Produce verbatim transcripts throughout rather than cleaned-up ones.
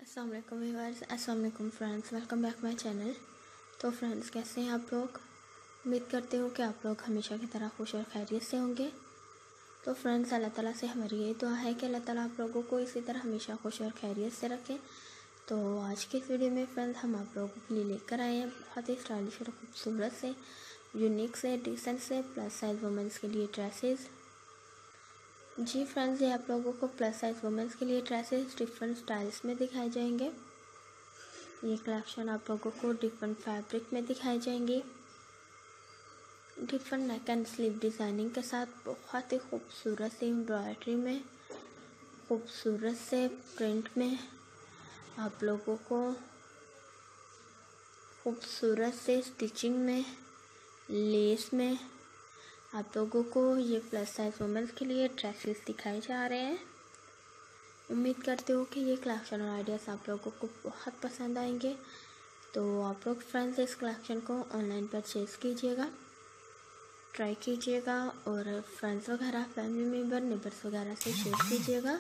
अस्सलाम वालेकुम व्यूअर्स, अस्सलाम वालेकुम friends, welcome back my channel. तो फ्रेंड्स, कैसे हैं आप लोग? उम्मीद करती हूँ कि आप लोग हमेशा की तरह खुश और खैरियत से होंगे। तो फ्रेंड्स, अल्लाह ताला से हमारी यही दुआ है कि अल्लाह ताला आप लोगों को इसी तरह हमेशा खुश और खैरियत से रखें। तो आज की इस वीडियो में फ्रेंड्स हम आप लोगों के लिए लेकर आए हैं बहुत ही स्टाइलिश और खूबसूरत से, यूनिक से, डिसेंट से प्लस साइज़ वुमेंस के लिए ड्रेसेस। जी फ्रेंड्स, ये आप लोगों को प्लस साइज़ वुमेंस के लिए ड्रेसेस डिफरेंट स्टाइल्स में दिखाए जाएंगे। ये कलेक्शन आप लोगों को डिफरेंट फैब्रिक में दिखाई जाएंगी, different neck and sleeve designing के साथ बहुत ही खूबसूरत से एम्ब्रॉयडरी में, खूबसूरत से प्रिंट में, आप लोगों को खूबसूरत से स्टिचिंग में, लेस में आप लोगों को ये प्लस साइज़ वुमेंस के लिए ड्रेसेस दिखाए जा रहे हैं। उम्मीद करती हूँ कि ये कलेक्शन और आइडियाज़ आप लोगों को बहुत पसंद आएंगे। तो आप लोग फ्रेंड्स इस कलेक्शन को ऑनलाइन परचेज़ कीजिएगा, ट्राई कीजिएगा और फ्रेंड्स वगैरह, फैमिली मेम्बर, नेबर्स वगैरह से शेयर कीजिएगा।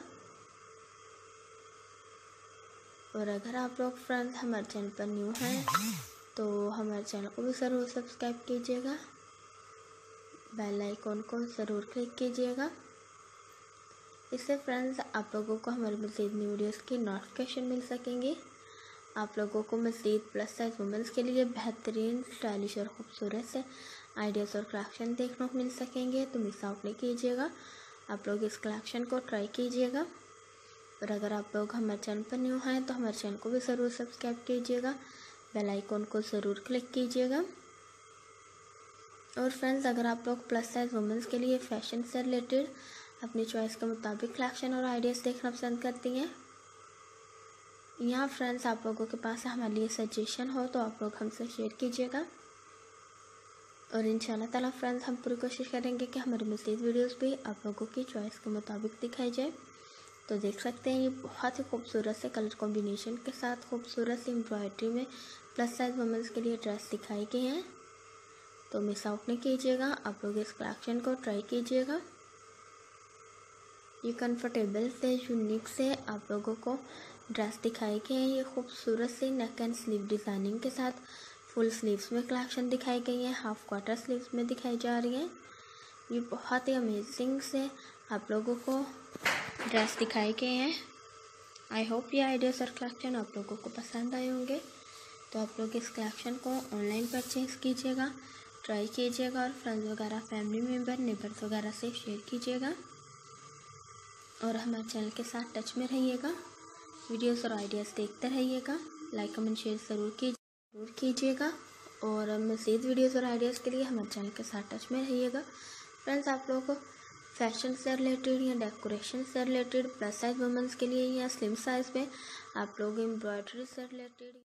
और अगर आप लोग फ्रेंड्स हमारे चैनल पर न्यू हैं तो हमारे चैनल को भी ज़रूर सब्सक्राइब कीजिएगा, बेल आइकॉन को ज़रूर क्लिक कीजिएगा। इससे फ्रेंड्स आप लोगों को हमारे मज़ीद न्यू वीडियोज़ की नोटिफिकेशन मिल सकेंगी। आप लोगों को मज़ीद प्लस साइज़ वुमेंस के लिए बेहतरीन, स्टाइलिश और ख़ूबसूरत से आइडियाज़ और कलेक्शन देखने को मिल सकेंगे। तो मिस आउट नहीं कीजिएगा, आप लोग इस कलेक्शन को ट्राई कीजिएगा। और अगर आप लोग हमारे चैनल पर न्यू हैं तो हमारे चैनल को भी ज़रूर सब्सक्राइब कीजिएगा, बेल आइकॉन को ज़रूर क्लिक कीजिएगा। और फ्रेंड्स, अगर आप लोग प्लस साइज़ वुमेंस के लिए फ़ैशन से रिलेटेड अपनी चॉइस के मुताबिक कलेक्शन और आइडियाज़ देखना पसंद करती हैं, यहाँ फ्रेंड्स आप लोगों के पास हमारे लिए सजेशन हो तो आप लोग हमसे शेयर कीजिएगा। और इंशाल्लाह ताला फ्रेंड्स हम पूरी कोशिश करेंगे कि हमारी मज़ीद वीडियोस भी आप लोगों की चॉइस के मुताबिक दिखाई जाए। तो देख सकते हैं ये बहुत ही खूबसूरत से कलर कॉम्बिनेशन के साथ खूबसूरत सी एम्ब्रॉयडरी में प्लस साइज़ वुमेंस के लिए ड्रेस दिखाई गई हैं। तो मिस आउट नहीं कीजिएगा, आप लोग इस कलेक्शन को ट्राई कीजिएगा। ये कंफर्टेबल से, यूनिक से आप लोगों को ड्रेस दिखाई गई हैं। ये खूबसूरत से नेक एंड स्लीव डिज़ाइनिंग के साथ फुल स्लीव्स में कलेक्शन दिखाई गई हैं, हाफ क्वार्टर स्लीव्स में दिखाई जा रही हैं। ये बहुत ही अमेजिंग से आप लोगों को ड्रेस दिखाई गए हैं। आई होप ये आइडियाज़ और कलेक्शन आप लोगों को पसंद आए होंगे। तो आप लोग इस कलेक्शन को ऑनलाइन परचेज़ कीजिएगा, ट्राई कीजिएगा और फ्रेंड्स वगैरह, फैमिली मेम्बर, नेबर्स वगैरह से शेयर कीजिएगा। और हमारे चैनल के साथ टच में रहिएगा, वीडियोस और आइडियाज़ देखते रहिएगा, लाइक कमेंट शेयर ज़रूर कीजिए ज़रूर कीजिएगा। और मज़ीद वीडियोस और आइडियाज़ के लिए हमारे चैनल के साथ टच में रहिएगा। फ्रेंड्स, आप लोगों को फैशन से रिलेटेड या डेकोरेशन से रिलेटेड, प्लस साइज़ वुमेंस के लिए या स्लिम साइज़ में आप लोग एम्ब्रॉयडरी से रिलेटेड